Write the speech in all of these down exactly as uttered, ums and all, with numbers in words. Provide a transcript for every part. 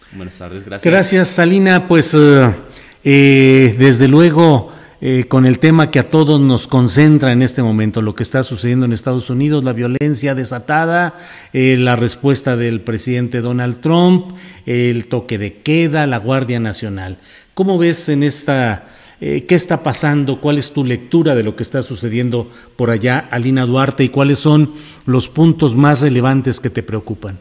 Buenas tardes, gracias. Gracias, Salina. Pues uh, eh, desde luego, eh, con el tema que a todos nos concentra en este momento, lo que está sucediendo en Estados Unidos, la violencia desatada, eh, la respuesta del presidente Donald Trump, el toque de queda, la Guardia Nacional. ¿Cómo ves en esta, eh, qué está pasando? ¿Cuál es tu lectura de lo que está sucediendo por allá, Alina Duarte, y cuáles son los puntos más relevantes que te preocupan?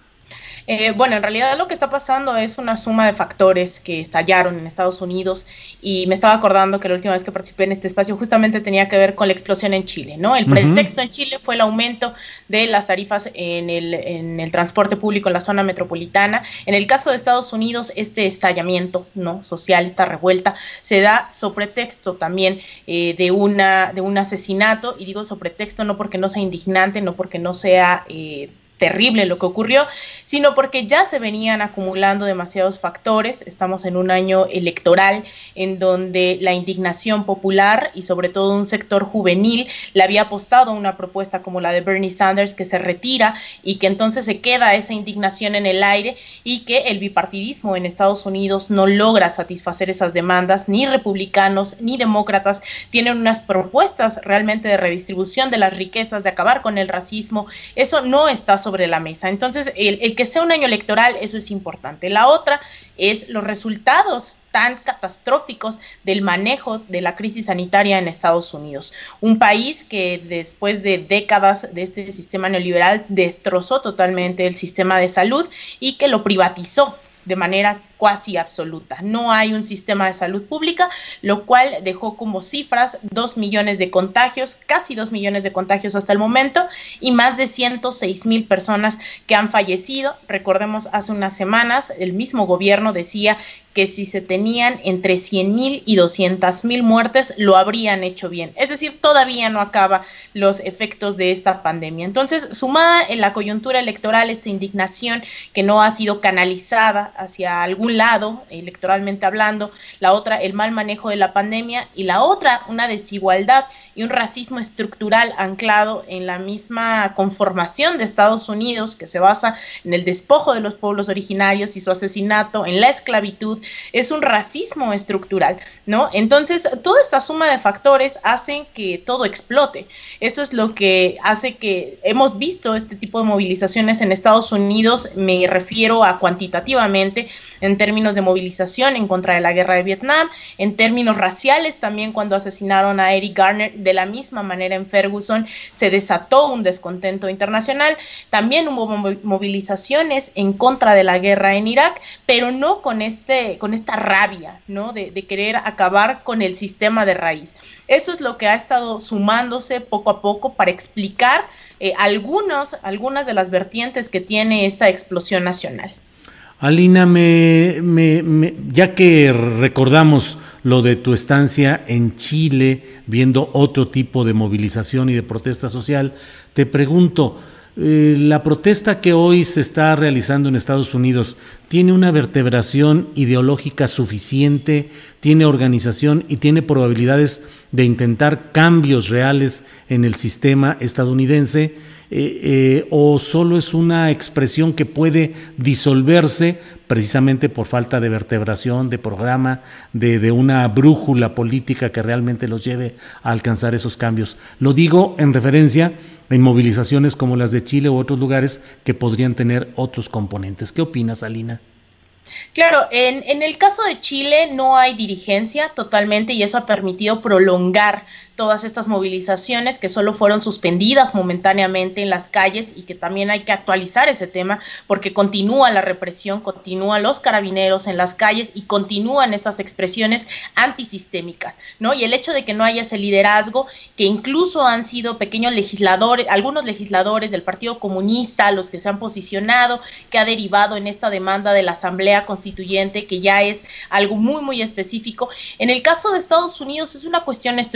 Eh, bueno, en realidad lo que está pasando es una suma de factores que estallaron en Estados Unidos, y me estaba acordando que la última vez que participé en este espacio justamente tenía que ver con la explosión en Chile, ¿no? El uh-huh. pretexto en Chile fue el aumento de las tarifas en el, en el transporte público en la zona metropolitana. En el caso de Estados Unidos, este estallamiento, ¿no?, social, esta revuelta, se da sobre pretexto también eh, de, una, de un asesinato, y digo sobre pretexto no porque no sea indignante, no porque no sea Eh, terrible lo que ocurrió, sino porque ya se venían acumulando demasiados factores. Estamos en un año electoral en donde la indignación popular y sobre todo un sector juvenil le había apostado a una propuesta como la de Bernie Sanders, que se retira y que entonces se queda esa indignación en el aire, y que el bipartidismo en Estados Unidos no logra satisfacer esas demandas. Ni republicanos ni demócratas tienen unas propuestas realmente de redistribución de las riquezas, de acabar con el racismo. Eso no está sobre sobre la mesa. Entonces, el, el que sea un año electoral, eso es importante. La otra es los resultados tan catastróficos del manejo de la crisis sanitaria en Estados Unidos. Un país que después de décadas de este sistema neoliberal destrozó totalmente el sistema de salud y que lo privatizó de manera cuasi absoluta. No hay un sistema de salud pública, lo cual dejó como cifras dos millones de contagios, casi dos millones de contagios hasta el momento, y más de ciento seis mil personas que han fallecido. Recordemos, hace unas semanas el mismo gobierno decía que si se tenían entre cien mil y doscientas mil muertes, lo habrían hecho bien. Es decir, todavía no acaba los efectos de esta pandemia. Entonces, sumada en la coyuntura electoral, esta indignación que no ha sido canalizada hacia algún lado, electoralmente hablando, la otra, el mal manejo de la pandemia, y la otra, una desigualdad y un racismo estructural anclado en la misma conformación de Estados Unidos, que se basa en el despojo de los pueblos originarios y su asesinato, en la esclavitud. Es un racismo estructural, ¿no? Entonces, toda esta suma de factores hacen que todo explote. Eso es lo que hace que hemos visto este tipo de movilizaciones en Estados Unidos. Me refiero a cuantitativamente, en términos de movilización en contra de la guerra de Vietnam, en términos raciales también, cuando asesinaron a Eric Garner. De la misma manera en Ferguson se desató un descontento internacional. También hubo movilizaciones en contra de la guerra en Irak, pero no con este, con esta rabia, ¿no?, de, de querer acabar con el sistema de raíz. Eso es lo que ha estado sumándose poco a poco para explicar eh, algunos, algunas de las vertientes que tiene esta explosión nacional. Alina, me, me, me, ya que recordamos lo de tu estancia en Chile, viendo otro tipo de movilización y de protesta social, te pregunto, eh, ¿la protesta que hoy se está realizando en Estados Unidos tiene una vertebración ideológica suficiente, tiene organización y tiene probabilidades de intentar cambios reales en el sistema estadounidense? Eh, eh, ¿O solo es una expresión que puede disolverse precisamente por falta de vertebración, de programa, de, de una brújula política que realmente los lleve a alcanzar esos cambios? Lo digo en referencia en movilizaciones como las de Chile u otros lugares que podrían tener otros componentes. ¿Qué opinas, Alina? Claro, en, en el caso de Chile no hay dirigencia totalmente, y eso ha permitido prolongar todas estas movilizaciones que solo fueron suspendidas momentáneamente en las calles, y que también hay que actualizar ese tema porque continúa la represión, continúan los carabineros en las calles y continúan estas expresiones antisistémicas, ¿no? Y el hecho de que no haya ese liderazgo, que incluso han sido pequeños legisladores, algunos legisladores del Partido Comunista los que se han posicionado, que ha derivado en esta demanda de la Asamblea Constituyente, que ya es algo muy muy específico. En el caso de Estados Unidos es una cuestión estructural.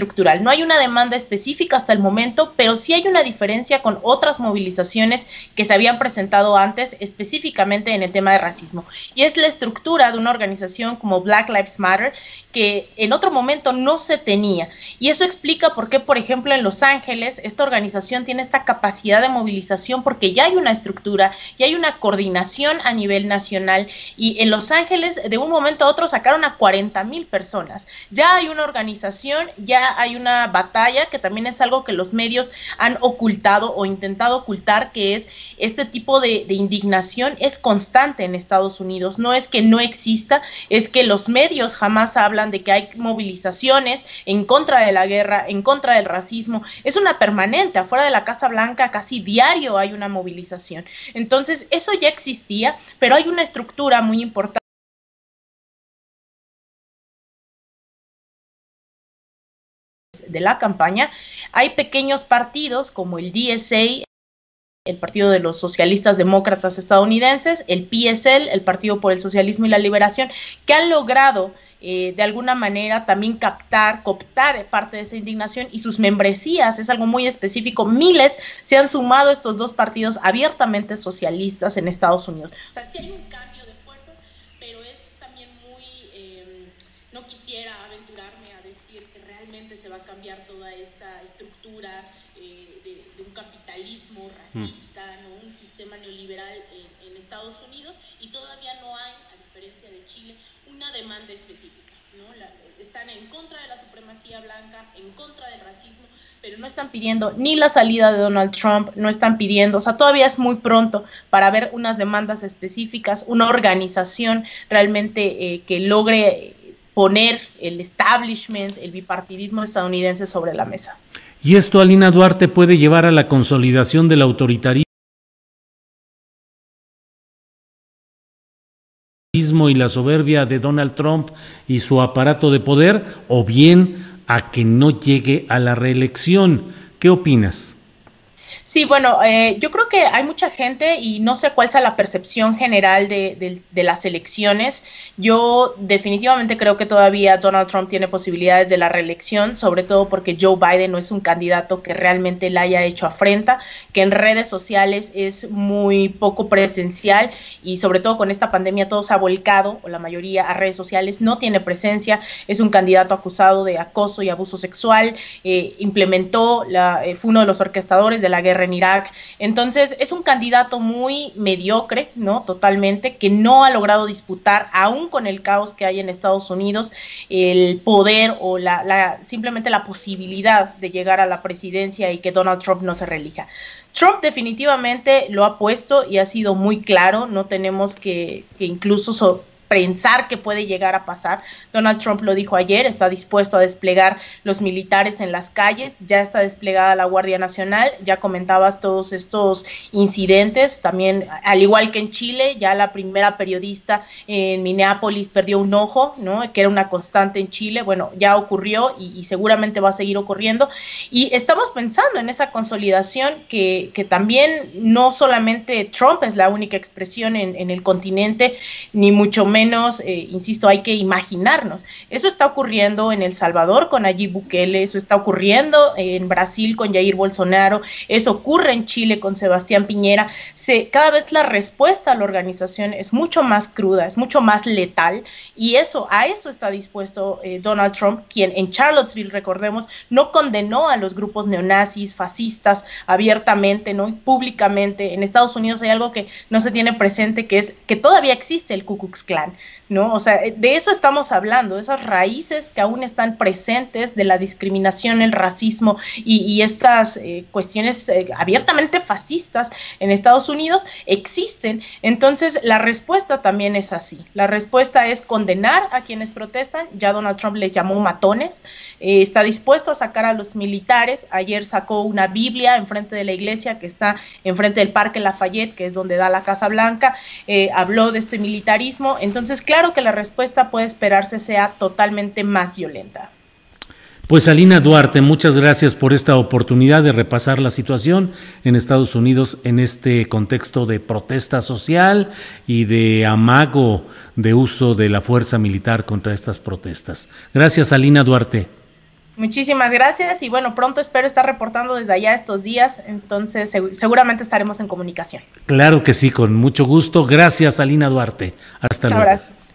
No hay una demanda específica hasta el momento, pero sí hay una diferencia con otras movilizaciones que se habían presentado antes, específicamente en el tema de racismo. Y es la estructura de una organización como Black Lives Matter, que en otro momento no se tenía. Y eso explica por qué, por ejemplo, en Los Ángeles, esta organización tiene esta capacidad de movilización, porque ya hay una estructura, ya hay una coordinación a nivel nacional, y en Los Ángeles, de un momento a otro, sacaron a cuarenta mil personas. Ya hay una organización, ya hay una batalla, que también es algo que los medios han ocultado o intentado ocultar, que es este tipo de, de indignación es constante en Estados Unidos. No es que no exista, es que los medios jamás hablan de que hay movilizaciones en contra de la guerra, en contra del racismo. Es una permanente, afuera de la Casa Blanca casi diario hay una movilización. Entonces, eso ya existía, pero hay una estructura muy importante de la campaña. Hay pequeños partidos como el D S A, el Partido de los Socialistas Demócratas Estadounidenses, el P S L, el Partido por el Socialismo y la Liberación, que han logrado eh, de alguna manera también captar, cooptar parte de esa indignación, y sus membresías es algo muy específico. Miles se han sumado a estos dos partidos abiertamente socialistas en Estados Unidos. O sea, sí hay un cambio de fuerza, pero es también muy, eh, no quisiera aventurarme a decir que realmente se va a cambiar toda esta estructura eh, de, de un capitalismo racista, ¿no? Un sistema neoliberal en, en Estados Unidos, y todavía no hay, a diferencia de Chile, una demanda específica, ¿no? La, están en contra de la supremacía blanca, en contra del racismo, pero no están pidiendo ni la salida de Donald Trump, no están pidiendo, o sea, todavía es muy pronto para ver unas demandas específicas, una organización realmente eh, que logre poner el establishment, el bipartidismo estadounidense sobre la mesa. ¿Y esto, Alina Duarte, puede llevar a la consolidación del autoritarismo y la soberbia de Donald Trump y su aparato de poder, o bien a que no llegue a la reelección? ¿Qué opinas? Sí, bueno, eh, yo creo que hay mucha gente, y no sé cuál sea la percepción general de, de, de las elecciones. Yo definitivamente creo que todavía Donald Trump tiene posibilidades de la reelección, sobre todo porque Joe Biden no es un candidato que realmente la haya hecho afrenta, que en redes sociales es muy poco presencial, y sobre todo con esta pandemia todo se ha volcado, o la mayoría, a redes sociales. No tiene presencia, es un candidato acusado de acoso y abuso sexual, eh, implementó, la, eh, fue uno de los orquestadores de la guerra en Irak. Entonces es un candidato muy mediocre, ¿no? Totalmente, que no ha logrado disputar, aún con el caos que hay en Estados Unidos, el poder o la, la simplemente la posibilidad de llegar a la presidencia y que Donald Trump no se reelija. Trump definitivamente lo ha puesto y ha sido muy claro. No tenemos que, que incluso so, pensar que puede llegar a pasar. Donald Trump lo dijo ayer, está dispuesto a desplegar los militares en las calles, ya está desplegada la Guardia Nacional. Ya comentabas todos estos incidentes, también al igual que en Chile, ya la primera periodista en Minneapolis perdió un ojo, ¿no? Que era una constante en Chile. Bueno, ya ocurrió y, y seguramente va a seguir ocurriendo, y estamos pensando en esa consolidación que, que también no solamente Trump es la única expresión en, en el continente, ni mucho menos menos, eh, insisto, hay que imaginarnos. Eso está ocurriendo en El Salvador con Nayib Bukele, eso está ocurriendo en Brasil con Jair Bolsonaro, eso ocurre en Chile con Sebastián Piñera. Se, cada vez la respuesta a la organización es mucho más cruda, es mucho más letal, y eso, a eso está dispuesto eh, Donald Trump, quien en Charlottesville, recordemos, no condenó a los grupos neonazis, fascistas, abiertamente, ¿no? Y públicamente. En Estados Unidos hay algo que no se tiene presente, que es que todavía existe el Ku Klux Klan, ¿no? O sea, de eso estamos hablando, de esas raíces que aún están presentes de la discriminación, el racismo y, y estas eh, cuestiones eh, abiertamente fascistas en Estados Unidos existen. Entonces, la respuesta también es así. La respuesta es condenar a quienes protestan. Ya Donald Trump les llamó matones, eh, está dispuesto a sacar a los militares. Ayer sacó una Biblia enfrente de la iglesia que está enfrente del Parque Lafayette, que es donde da la Casa Blanca. Eh, habló de este militarismo. Entonces, claro que la respuesta puede esperarse sea totalmente más violenta. Pues Alina Duarte, muchas gracias por esta oportunidad de repasar la situación en Estados Unidos en este contexto de protesta social y de amago de uso de la fuerza militar contra estas protestas. Gracias, Alina Duarte. Muchísimas gracias y bueno, pronto espero estar reportando desde allá estos días, entonces seg- seguramente estaremos en comunicación. Claro que sí, con mucho gusto. Gracias, Alina Duarte. Hasta Un luego. abrazo.